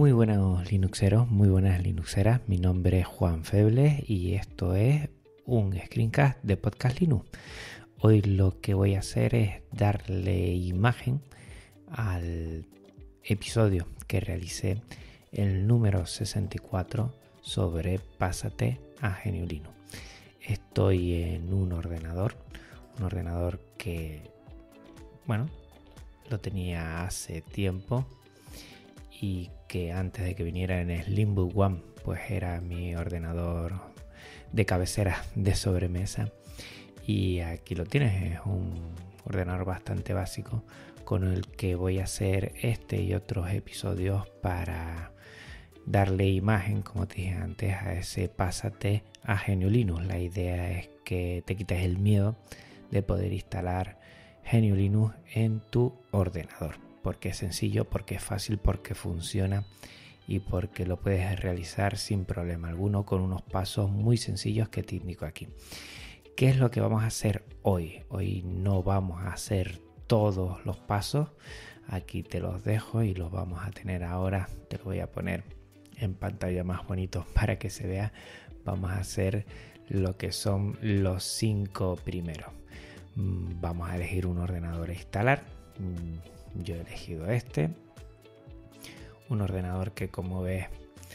Muy buenos Linuxeros, muy buenas Linuxeras. Mi nombre es Juan Febles y esto es un screencast de Podcast Linux. Hoy lo que voy a hacer es darle imagen al episodio que realicé, el número 64, sobre Pásate a GNU Linux. Estoy en un ordenador que, bueno, lo tenía hace tiempo y que antes de que viniera en Slimbook One, pues era mi ordenador de cabecera de sobremesa. Y aquí lo tienes, es un ordenador bastante básico con el que voy a hacer este y otros episodios para darle imagen, como te dije antes, a ese Pásate a GNU Linux. La idea es que te quites el miedo de poder instalar GNU Linux en tu ordenador, porque es sencillo, porque es fácil, porque funciona y porque lo puedes realizar sin problema alguno con unos pasos muy sencillos que te indico aquí. ¿Qué es lo que vamos a hacer hoy? Hoy no vamos a hacer todos los pasos, aquí te los dejo y los vamos a tener ahora. Te lo voy a poner en pantalla más bonito para que se vea. Vamos a hacer lo que son los 5 primeros. Vamos a elegir un ordenador a instalar. Yo he elegido un ordenador que, como ves,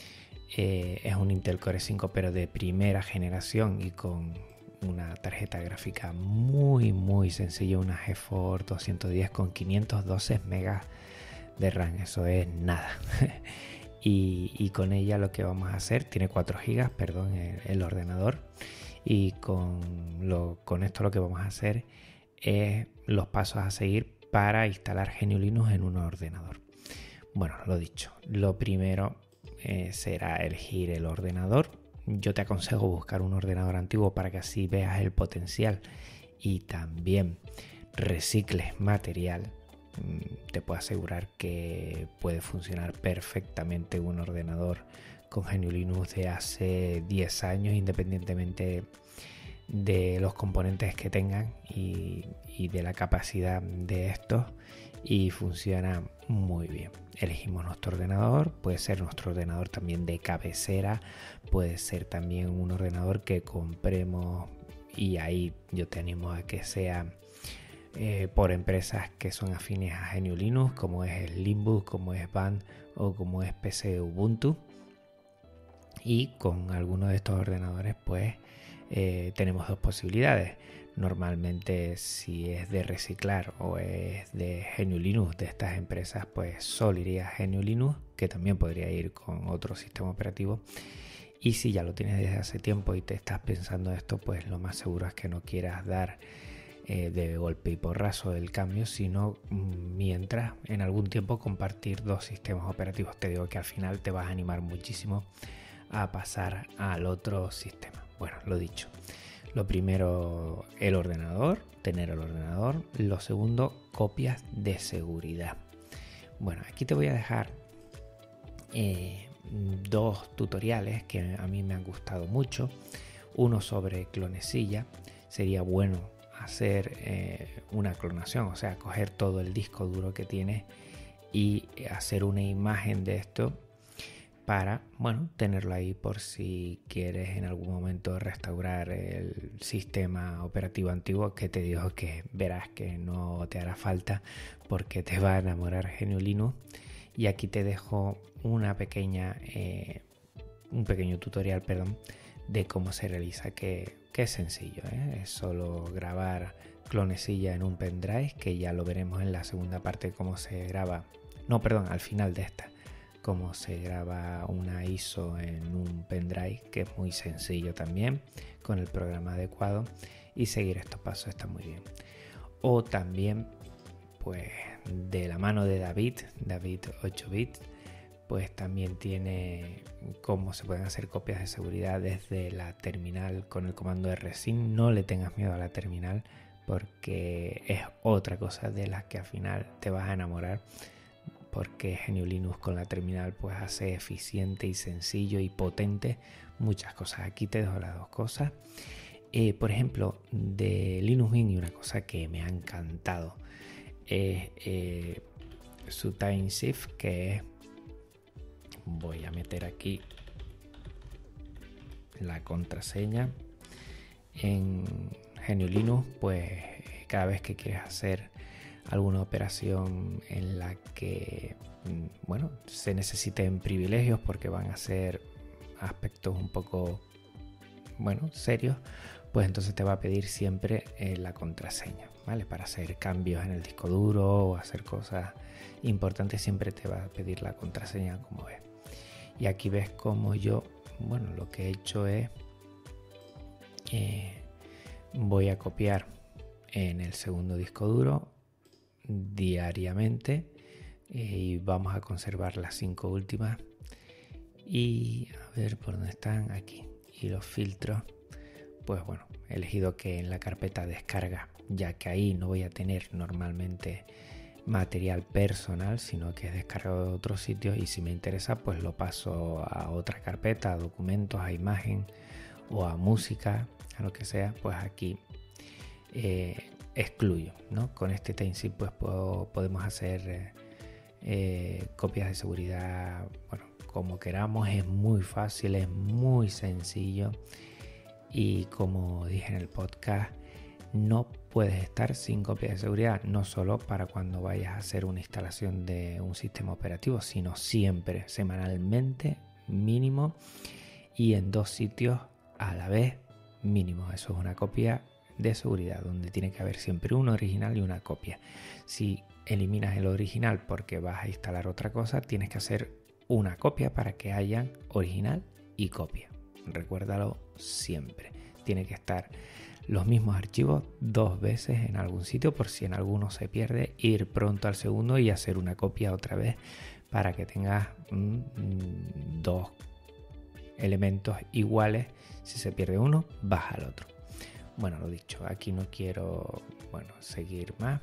es un Intel Core 5 pero de primera generación y con una tarjeta gráfica muy sencilla, una GeForce 210 con 512 megas de RAM. Eso es nada. y con ella lo que vamos a hacer, tiene 4 GB, perdón, el ordenador, y con esto lo que vamos a hacer es los pasos a seguir para instalar GNU Linux en un ordenador. Bueno, lo dicho, lo primero será elegir el ordenador. Yo te aconsejo buscar un ordenador antiguo para que así veas el potencial y también recicles material. Te puedo asegurar que puede funcionar perfectamente un ordenador con GNU Linux de hace 10 años, independientemente de los componentes que tengan y de la capacidad de estos, y funciona muy bien. Elegimos nuestro ordenador, puede ser nuestro ordenador también de cabecera, puede ser también un ordenador que compremos, y ahí yo te animo a que sea por empresas que son afines a GNU Linux, como es Slimbook, como es Band o como es PC Ubuntu. Y con alguno de estos ordenadores pues tenemos dos posibilidades. Normalmente, si es de reciclar o es de GNU Linux de estas empresas, pues solo iría a GNU Linux, que también podría ir con otro sistema operativo. Y si ya lo tienes desde hace tiempo y te estás pensando esto, pues lo más seguro es que no quieras dar de golpe y porrazo el cambio, sino mientras en algún tiempo compartir dos sistemas operativos. Te digo que al final te vas a animar muchísimo a pasar al otro sistema. Bueno, lo dicho, lo primero, el ordenador, tener el ordenador. Lo segundo, copias de seguridad. Bueno, aquí te voy a dejar dos tutoriales que a mí me han gustado mucho. Uno sobre clonecilla. Sería bueno hacer una clonación, o sea, coger todo el disco duro que tienes y hacer una imagen de esto para, bueno, tenerlo ahí por si quieres en algún momento restaurar el sistema operativo antiguo, que te digo que verás que no te hará falta porque te va a enamorar GNU Linux. Y aquí te dejo un pequeño tutorial, de cómo se realiza, que es sencillo, es solo grabar clonecilla en un pendrive, que ya lo veremos en la segunda parte cómo se graba, al final de esta, cómo se graba una ISO en un pendrive, que es muy sencillo también, con el programa adecuado, y seguir estos pasos está muy bien. O también, pues de la mano de David 8-bit, pues también tiene cómo se pueden hacer copias de seguridad desde la terminal con el comando rsyn. No le tengas miedo a la terminal, porque es otra cosa de la que al final te vas a enamorar, porque GNU Linux con la terminal pues hace eficiente y sencillo y potente muchas cosas. Aquí te dejo las dos cosas. Por ejemplo, de Linux Mint, una cosa que me ha encantado es su Time Shift, que es, voy a meter aquí la contraseña. En GNU Linux, pues cada vez que quieres hacer alguna operación en la que, bueno, se necesiten privilegios porque van a ser aspectos un poco, bueno, serios, pues entonces te va a pedir siempre la contraseña, ¿vale? Para hacer cambios en el disco duro o hacer cosas importantes siempre te va a pedir la contraseña, como ves. Y aquí ves como yo, bueno, lo que he hecho es voy a copiar en el segundo disco duro diariamente y vamos a conservar las 5 últimas. Y a ver por dónde están, aquí. Y los filtros, pues bueno, he elegido que en la carpeta descarga, ya que ahí no voy a tener normalmente material personal, sino que es descargado de otros sitios, y si me interesa pues lo paso a otra carpeta, a documentos, a imagen o a música, a lo que sea, pues aquí excluyo, ¿no? Con este timezip pues podemos hacer copias de seguridad, bueno, como queramos. Es muy fácil, es muy sencillo, y como dije en el podcast, no puedes estar sin copias de seguridad, no solo para cuando vayas a hacer una instalación de un sistema operativo, sino siempre, semanalmente mínimo, y en 2 sitios a la vez mínimo. Eso es una copia de seguridad, donde tiene que haber siempre un original y una copia. Si eliminas el original porque vas a instalar otra cosa, tienes que hacer una copia para que haya original y copia. Recuérdalo siempre. Tiene que estar los mismos archivos 2 veces en algún sitio, por si en alguno se pierde, ir pronto al segundo y hacer una copia otra vez para que tengas 2 elementos iguales. Si se pierde uno, vas al otro. Bueno, lo dicho, aquí no quiero, bueno, seguir más.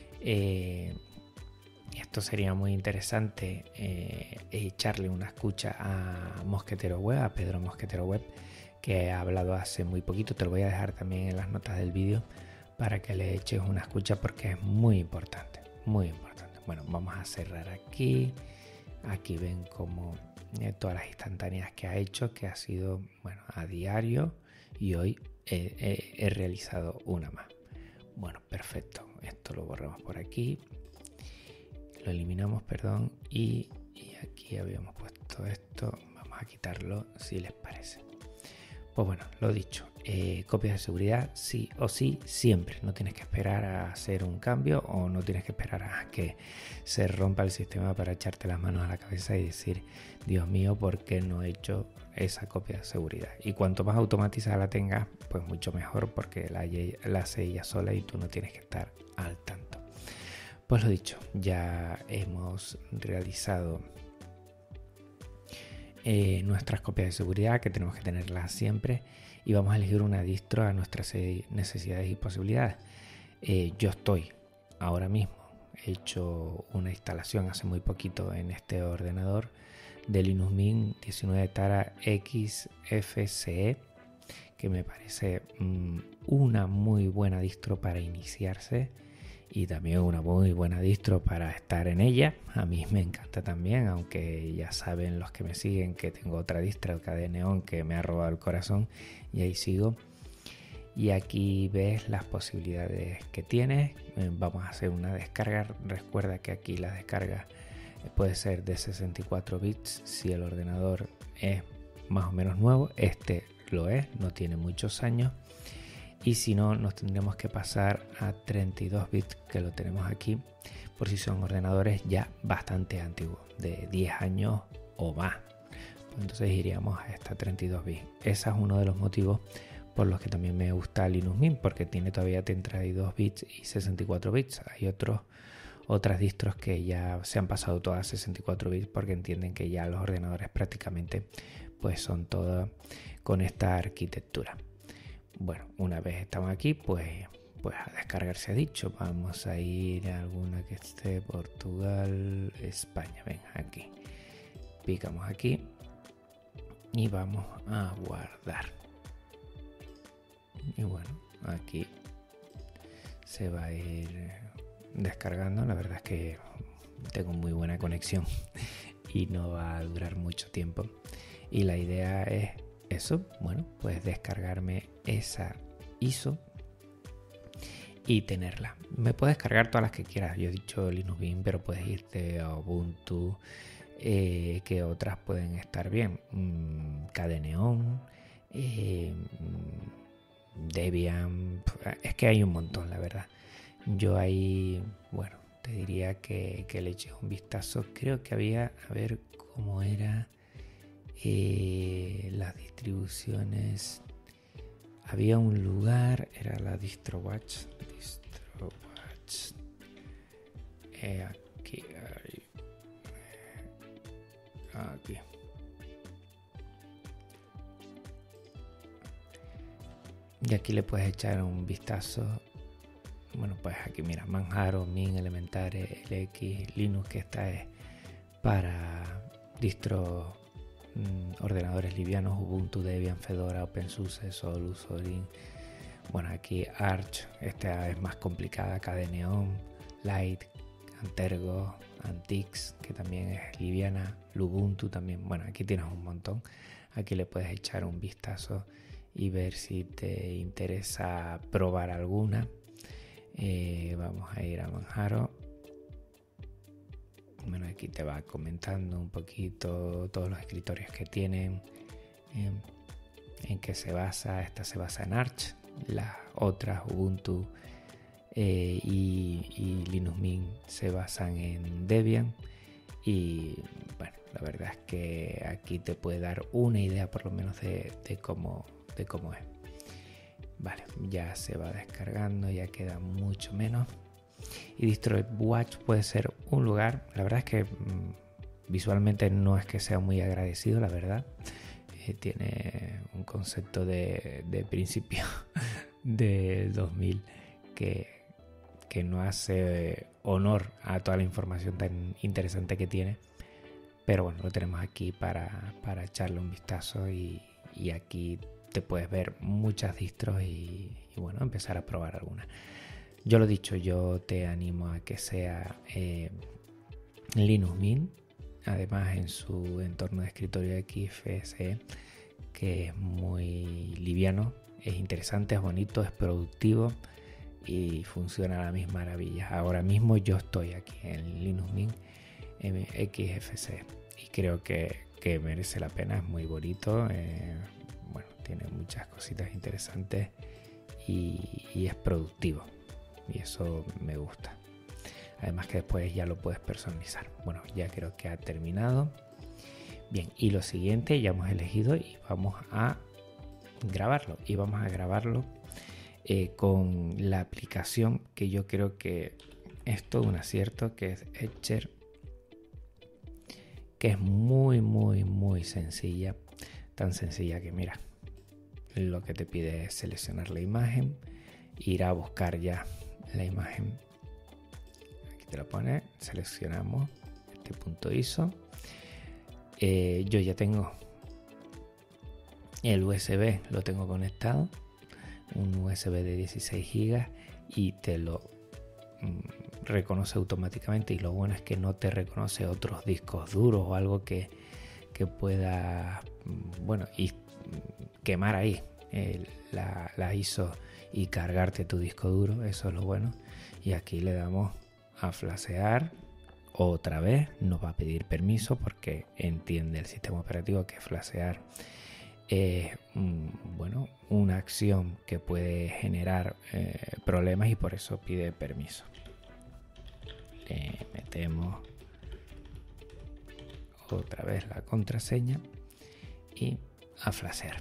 Esto sería muy interesante echarle una escucha a Mosquetero Web, a Pedro Mosquetero Web, que ha hablado hace muy poquito. Te lo voy a dejar también en las notas del vídeo para que le eches una escucha, porque es muy importante, muy importante. Bueno, vamos a cerrar aquí. Aquí ven como todas las instantáneas que ha hecho, que ha sido, bueno, a diario, y hoy he realizado una más. Bueno, perfecto. Esto lo borramos por aquí. Lo eliminamos, perdón. Y aquí habíamos puesto esto. Vamos a quitarlo si les parece. Pues bueno, lo dicho. Copias de seguridad sí o sí, siempre. No tienes que esperar a hacer un cambio, o no tienes que esperar a que se rompa el sistema para echarte las manos a la cabeza y decir, Dios mío, ¿por qué no he hecho esa copia de seguridad? Y cuanto más automatizada la tengas, pues mucho mejor, porque la hace ella sola y tú no tienes que estar al tanto. Pues lo dicho, ya hemos realizado nuestras copias de seguridad, que tenemos que tenerlas siempre, y vamos a elegir una distro a nuestras necesidades y posibilidades. Yo estoy ahora mismo, he hecho una instalación hace muy poquito en este ordenador de Linux Mint 19 Tara XFCE, que me parece una muy buena distro para iniciarse, y también una muy buena distro para estar en ella. A mí me encanta también, aunque ya saben los que me siguen que tengo otra distro, KDE Neon, que me ha robado el corazón, y ahí sigo. Y aquí ves las posibilidades que tienes. Vamos a hacer una descarga. Recuerda que aquí la descarga puede ser de 64 bits si el ordenador es más o menos nuevo. Este lo es, no tiene muchos años. Y si no, nos tendremos que pasar a 32 bits, que lo tenemos aquí, por si son ordenadores ya bastante antiguos, de 10 años o más. Entonces iríamos a esta 32 bits. Ese es uno de los motivos por los que también me gusta Linux Mint, porque tiene todavía 32 bits y 64 bits. Hay otras distros que ya se han pasado todas a 64 bits, porque entienden que ya los ordenadores prácticamente pues son todos con esta arquitectura. Bueno, una vez estamos aquí, pues a descargar se ha dicho. Vamos a ir a alguna que esté Portugal, España. Ven, aquí. Picamos aquí y vamos a guardar. Y bueno, aquí se va a ir descargando. La verdad es que tengo muy buena conexión y no va a durar mucho tiempo. Y la idea es eso, bueno, pues descargarme esa ISO y tenerla. Me puedes cargar todas las que quieras. Yo he dicho Linux Mint, pero puedes irte a Ubuntu, que otras pueden estar bien. Kdeneon, Debian, es que hay un montón, la verdad. Yo ahí, bueno, te diría que le eches un vistazo. Creo que había, a ver cómo era las distribuciones. Había un lugar, era la DistroWatch. Aquí. Y aquí le puedes echar un vistazo. Bueno, pues aquí mira, Manjaro, Mint, Elementare, LX, Linux, que esta es para distros, ordenadores livianos, Ubuntu, Debian, Fedora, OpenSUSE, Solus, Zorin. Bueno, aquí Arch, esta es más complicada, Kdeneon, Light, Antergo, Antix, que también es liviana, Lubuntu también. Bueno, aquí tienes un montón. Aquí le puedes echar un vistazo y ver si te interesa probar alguna. Vamos a ir a Manjaro. Bueno, aquí te va comentando un poquito todos los escritorios que tienen, en qué se basa. Esta se basa en Arch, las otras Ubuntu y Linux Mint se basan en Debian. Y bueno, la verdad es que aquí te puede dar una idea por lo menos de cómo es. Vale, ya se va descargando, ya queda mucho menos. Y DistroWatch puede ser un lugar, la verdad es que visualmente no es que sea muy agradecido, la verdad. Tiene un concepto de principio del 2000 que no hace honor a toda la información tan interesante que tiene. Pero bueno, lo tenemos aquí para echarle un vistazo y aquí te puedes ver muchas distros y bueno, empezar a probar algunas. Yo lo dicho, yo te animo a que sea Linux Mint, además en su entorno de escritorio XFCE, que es muy liviano, es interesante, es bonito, es productivo y funciona a la misma maravilla. Ahora mismo yo estoy aquí en Linux Mint XFCE y creo que merece la pena, es muy bonito. Bueno, tiene muchas cositas interesantes y es productivo y eso me gusta. Además que después ya lo puedes personalizar. Bueno, ya creo que ha terminado. Bien, y lo siguiente ya hemos elegido y vamos a grabarlo. Y vamos a grabarlo con la aplicación que yo creo que es todo un acierto, que es Etcher, que es muy, muy, muy sencilla. Tan sencilla que mira, lo que te pide es seleccionar la imagen, ir a buscar ya la imagen. Aquí te lo pone, seleccionamos este punto ISO. Yo ya tengo el USB, lo tengo conectado, un USB de 16 GB y te lo reconoce automáticamente, y lo bueno es que no te reconoce otros discos duros o algo que pueda, bueno, y quemar ahí la ISO y cargarte tu disco duro. Eso es lo bueno. Y aquí le damos a flashear. Otra vez nos va a pedir permiso porque entiende el sistema operativo que flashear es bueno, una acción que puede generar problemas y por eso pide permiso. Le metemos otra vez la contraseña y a flashear.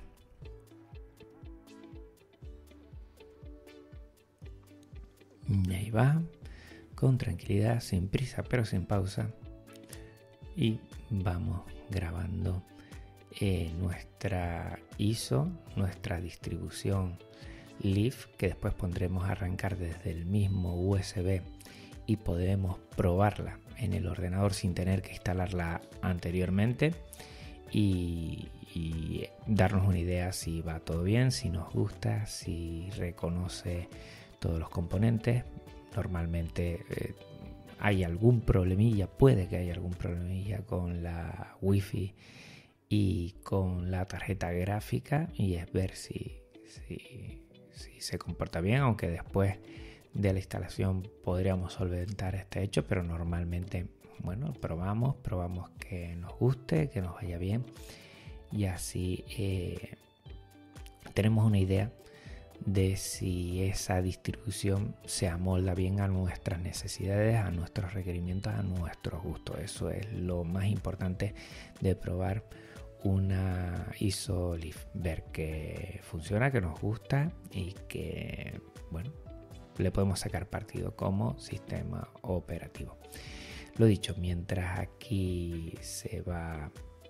Y ahí va, con tranquilidad, sin prisa pero sin pausa, y vamos grabando nuestra ISO, nuestra distribución Leaf, que después pondremos a arrancar desde el mismo USB y podemos probarla en el ordenador sin tener que instalarla anteriormente y darnos una idea si va todo bien, si nos gusta, si reconoce todos los componentes. Normalmente hay algún problemilla, puede que haya algún problemilla con la Wi-Fi y con la tarjeta gráfica, y es ver si se comporta bien, aunque después de la instalación podríamos solventar este hecho, pero normalmente, bueno, probamos que nos guste, que nos vaya bien, y así tenemos una idea de si esa distribución se amolda bien a nuestras necesidades, a nuestros requerimientos, a nuestros gustos. Eso es lo más importante de probar una ISO Leaf, ver que funciona, que nos gusta y que, bueno, le podemos sacar partido como sistema operativo. Lo dicho, mientras aquí se va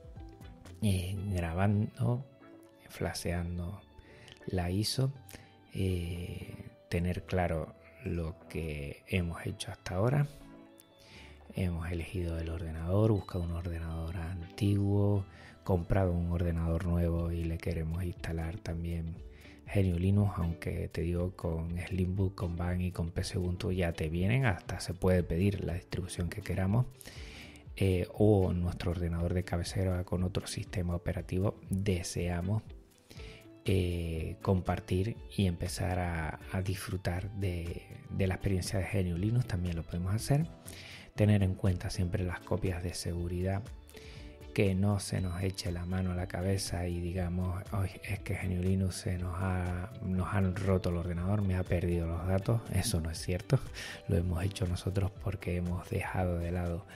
grabando, flasheando la ISO, tener claro lo que hemos hecho hasta ahora. Hemos elegido el ordenador, buscado un ordenador antiguo, comprado un ordenador nuevo y le queremos instalar también GNU Linux, aunque te digo, con Slimbook, con Van y con PC Ubuntu ya te vienen, hasta se puede pedir la distribución que queramos, o nuestro ordenador de cabecera con otro sistema operativo deseamos compartir y empezar a disfrutar de la experiencia de GNU Linux. También lo podemos hacer. Tener en cuenta siempre las copias de seguridad, que no se nos eche la mano a la cabeza y digamos, es que GNU Linux nos han roto el ordenador, me ha perdido los datos. Eso no es cierto, lo hemos hecho nosotros porque hemos dejado de lado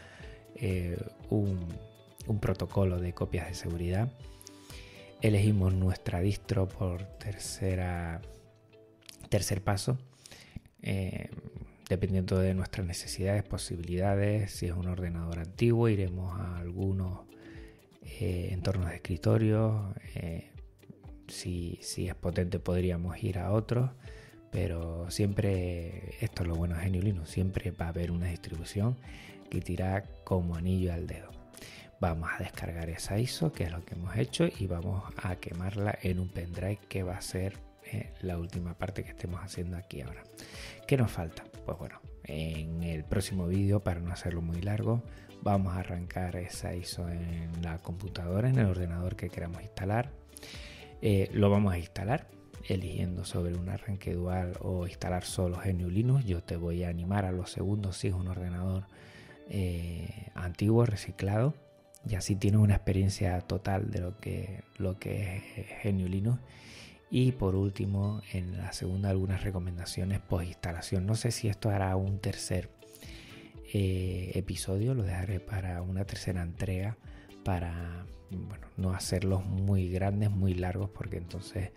un protocolo de copias de seguridad. Elegimos nuestra distro por tercer paso, dependiendo de nuestras necesidades, posibilidades. Si es un ordenador antiguo, iremos a algunos entornos de escritorio. Si es potente, podríamos ir a otros, pero siempre, esto es lo bueno de GNU Linux, siempre va a haber una distribución que tira como anillo al dedo. Vamos a descargar esa ISO, que es lo que hemos hecho, y vamos a quemarla en un pendrive, que va a ser la última parte que estemos haciendo aquí ahora. ¿Qué nos falta? Pues bueno, en el próximo vídeo, para no hacerlo muy largo, vamos a arrancar esa ISO en la computadora, en el ordenador que queramos instalar. Lo vamos a instalar eligiendo sobre un arranque dual o instalar solo GNU Linux. Yo te voy a animar a los segundos si es un ordenador antiguo, reciclado, y así tienes una experiencia total de lo que es GNU Linux. Y por último, en la segunda, algunas recomendaciones post instalación. No sé si esto hará un tercer episodio, lo dejaré para una tercera entrega, para no hacerlos muy grandes, muy largos, porque entonces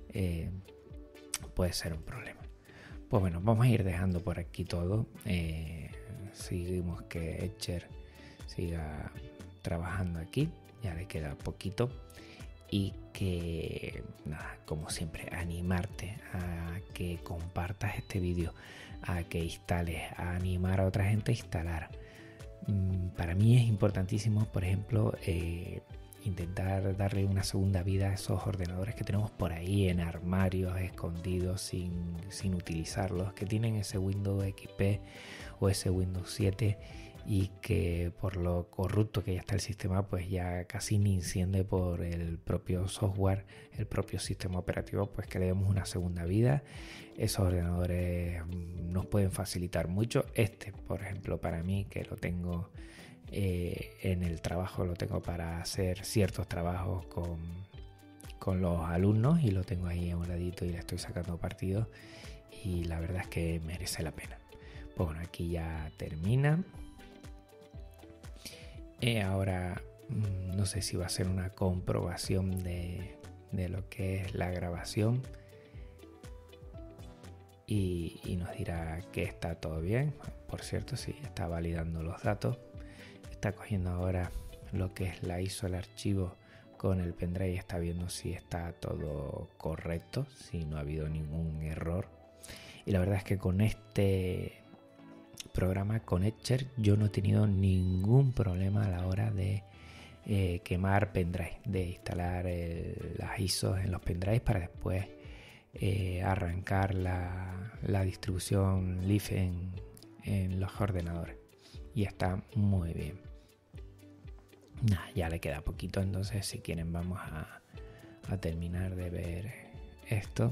puede ser un problema. Pues bueno, vamos a ir dejando por aquí todo. Seguimos que Etcher siga trabajando aquí, ya le queda poquito, y que nada, como siempre, animarte a que compartas este vídeo, a que instales, a animar a otra gente a instalar. Para mí es importantísimo, por ejemplo, intentar darle una segunda vida a esos ordenadores que tenemos por ahí en armarios escondidos sin utilizarlos, que tienen ese Windows XP o ese Windows 7 y que por lo corrupto que ya está el sistema, pues ya casi ni enciende por el propio software, el propio sistema operativo, pues que le demos una segunda vida. Esos ordenadores nos pueden facilitar mucho. Por ejemplo, para mí, que lo tengo en el trabajo, lo tengo para hacer ciertos trabajos con los alumnos, y lo tengo ahí a un ladito y le estoy sacando partido, y la verdad es que merece la pena. Pues bueno, aquí ya termina. Ahora no sé si va a ser una comprobación de lo que es la grabación, y nos dirá que está todo bien. Por cierto, sí, está validando los datos, está cogiendo ahora lo que es la ISO, el archivo con el pendrive, y está viendo si está todo correcto, si no ha habido ningún error. Y la verdad es que con este programa, con Etcher, yo no he tenido ningún problema a la hora de quemar pendrive, de instalar las ISOs en los pendrives para después arrancar la distribución Leaf en los ordenadores. y está muy bien. Nada, ya le queda poquito, entonces si quieren vamos a terminar de ver esto.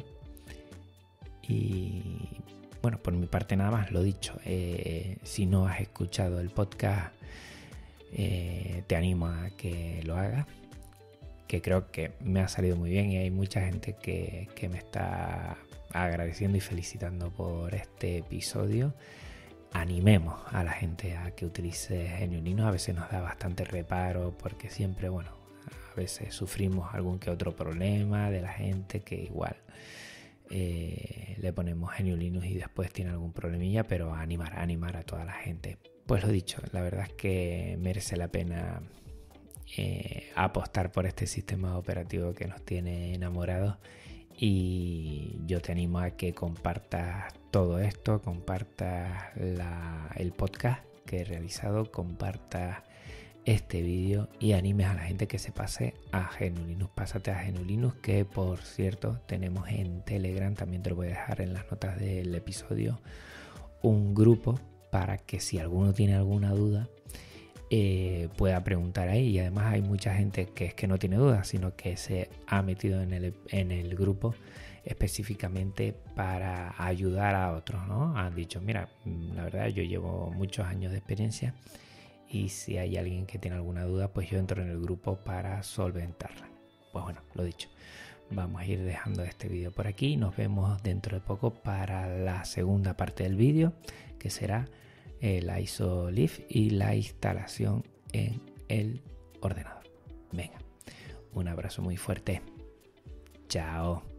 Y bueno, por mi parte nada más, lo dicho. Si no has escuchado el podcast, te animo a que lo hagas, que creo que me ha salido muy bien y hay mucha gente que me está agradeciendo y felicitando por este episodio. Animemos a la gente a que utilice Geniulinus. A veces nos da bastante reparo porque siempre, bueno, a veces sufrimos algún que otro problema de la gente que igual le ponemos Geniulinus y después tiene algún problemilla, pero animar a toda la gente. Pues lo dicho, la verdad es que merece la pena apostar por este sistema operativo que nos tiene enamorados, y yo te animo a que compartas todo esto, compartas el podcast que he realizado, compartas este vídeo y animes a la gente que se pase a Geniulinus. Pásate a Geniulinus, que por cierto tenemos en Telegram, también te lo voy a dejar en las notas del episodio, un grupo para que si alguno tiene alguna duda pueda preguntar ahí. Y además hay mucha gente que es que no tiene dudas, sino que se ha metido en el grupo específicamente para ayudar a otros, ¿no? Han dicho, mira, la verdad yo llevo muchos años de experiencia y si hay alguien que tiene alguna duda, pues yo entro en el grupo para solventarla. Pues bueno, lo dicho, vamos a ir dejando este vídeo por aquí. Nos vemos dentro de poco para la segunda parte del vídeo, que será la ISO Leaf y la instalación en el ordenador. Venga, un abrazo muy fuerte. Chao.